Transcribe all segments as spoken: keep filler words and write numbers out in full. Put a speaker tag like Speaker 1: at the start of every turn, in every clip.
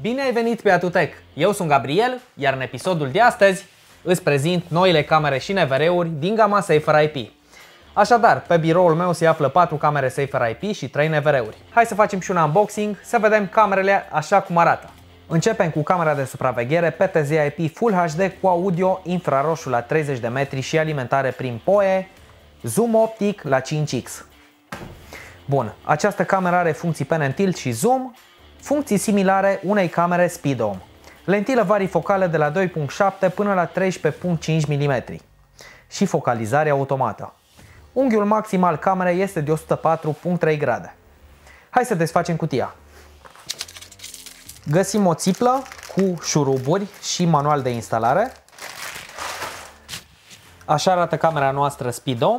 Speaker 1: Bine ai venit pe Atutech! Eu sunt Gabriel, iar în episodul de astăzi îți prezint noile camere și N V R-uri din gama Safer I P. Așadar, pe biroul meu se află patru camere Safer I P și trei N V R-uri. Hai să facem și un unboxing să vedem camerele așa cum arată. Începem cu camera de supraveghere P T Z I P Full H D cu audio infraroșu la treizeci de metri și alimentare prin P O E, zoom optic la cinci X. Bun, această cameră are funcții pen and tilt și zoom, funcții similare unei camere speedo. Lentilă varifocală de la doi virgulă șapte până la treisprezece virgulă cinci milimetri și focalizare automată. Unghiul maxim al camerei este de o sută patru virgulă trei grade. Hai să desfacem cutia. Găsim o țiplă cu șuruburi și manual de instalare. Așa arată camera noastră speedo.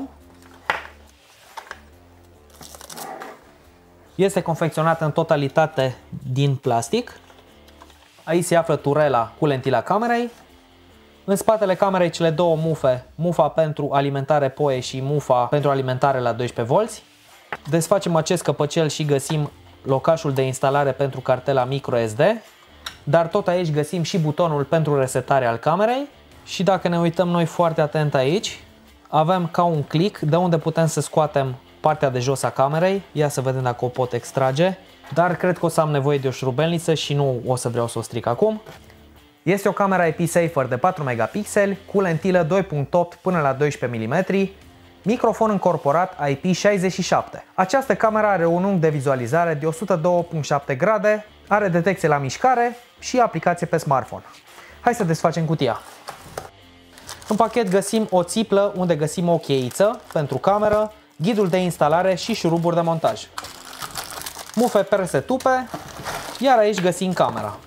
Speaker 1: Este confecționată în totalitate din plastic. Aici se află turela cu lentila camerei. În spatele camerei cele două mufe, mufa pentru alimentare P O E și mufa pentru alimentare la doisprezece volți. Desfacem acest căpăcel și găsim locașul de instalare pentru cartela microSD, dar tot aici găsim și butonul pentru resetare al camerei. Și dacă ne uităm noi foarte atent aici, avem ca un click de unde putem să scoatem partea de jos a camerei. Ia să vedem dacă o pot extrage, dar cred că o să am nevoie de o șurubelniță și nu o să vreau să o stric acum. Este o cameră I P Safer de patru megapixeli cu lentilă doi virgulă opt până la doisprezece milimetri, microfon încorporat I P șaizeci și șapte. Această cameră are un unghi de vizualizare de o sută doi virgulă șapte grade, are detecție la mișcare și aplicație pe smartphone. Hai să desfacem cutia. În pachet găsim o țiplă unde găsim o cheiță pentru cameră, ghidul de instalare și șuruburi de montaj. Mufe perse tupe, iar aici găsim camera.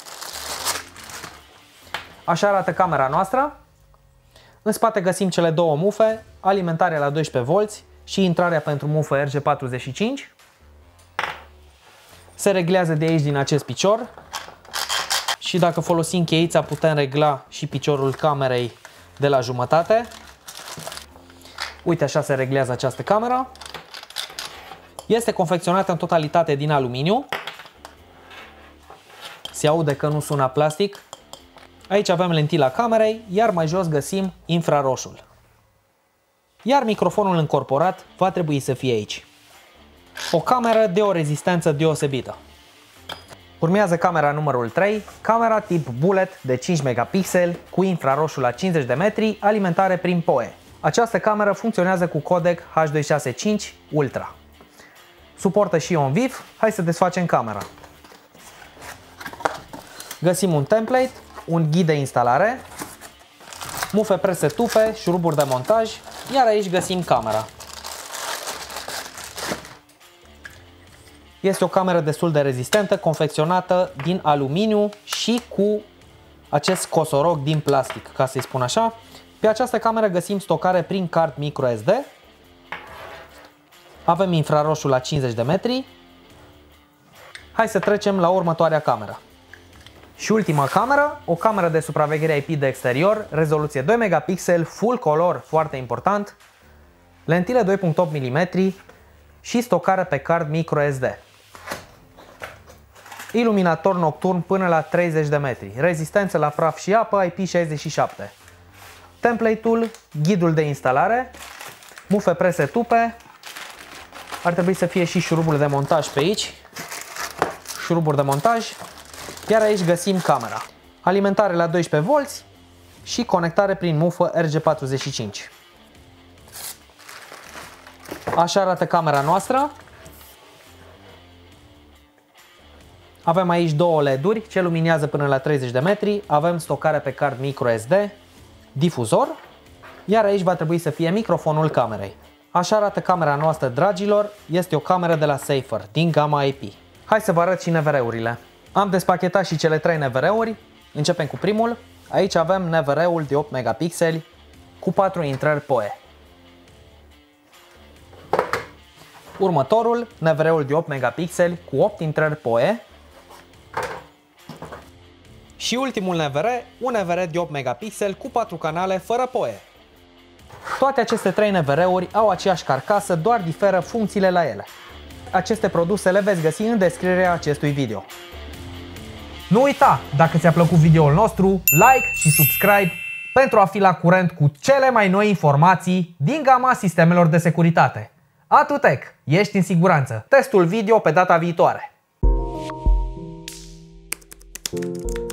Speaker 1: Așa arată camera noastră. În spate găsim cele două mufe, alimentare la doisprezece volți și intrarea pentru mufă R G patruzeci și cinci. Se reglează de aici din acest picior și dacă folosim cheița putem regla și piciorul camerei de la jumătate. Uite, așa se reglează această cameră. Este confecționată în totalitate din aluminiu. Se aude că nu sună plastic. Aici avem lentila camerei, iar mai jos găsim infraroșul. Iar microfonul încorporat va trebui să fie aici. O cameră de o rezistență deosebită. Urmează camera numărul trei, camera tip bullet de cinci megapixeli cu infraroșu la cincizeci de metri, alimentare prin P O E. Această cameră funcționează cu codec H doi șase cinci Ultra. Suportă și ion viv. Hai să desfacem camera. Găsim un template, un ghid de instalare, mufe prese tupe, șuruburi de montaj, iar aici găsim camera. Este o cameră destul de rezistentă, confecționată din aluminiu și cu acest cosorog din plastic, ca să-i spun așa. Pe această cameră găsim stocare prin card microSD. Avem infraroșul la cincizeci de metri. Hai să trecem la următoarea cameră. Și ultima cameră, o cameră de supraveghere I P de exterior, rezoluție doi megapixeli, full color, foarte important, lentile doi virgulă opt milimetri și stocare pe card microSD. Iluminator nocturn până la treizeci de metri, rezistență la praf și apă I P șaizeci și șapte. Template-ul, ghidul de instalare, mufe prese tupe, ar trebui să fie și șurubul de montaj pe aici, șuruburi de montaj, iar aici găsim camera. Alimentare la doisprezece volți și conectare prin mufă R G patruzeci și cinci. Așa arată camera noastră. Avem aici două L E D-uri, ce luminează până la treizeci de metri, avem stocare pe card microSD, difuzor, iar aici va trebui să fie microfonul camerei. Așa arată camera noastră, dragilor, este o cameră de la Safer, din gama I P. Hai să vă arăt și N V R-urile. Am despachetat și cele trei N V R-uri, începem cu primul. Aici avem N V R-ul de opt megapixeli cu patru intrări P O E. Următorul, N V R-ul de opt megapixeli cu opt intrări P O E. Și ultimul N V R, un N V R de opt megapixeli cu patru canale fără P O E. Toate aceste trei N V R-uri au aceeași carcasă, doar diferă funcțiile la ele. Aceste produse le veți găsi în descrierea acestui video. Nu uita, dacă ți-a plăcut videoul nostru, like și subscribe pentru a fi la curent cu cele mai noi informații din gama sistemelor de securitate. Atutec, ești în siguranță. Testul video pe data viitoare.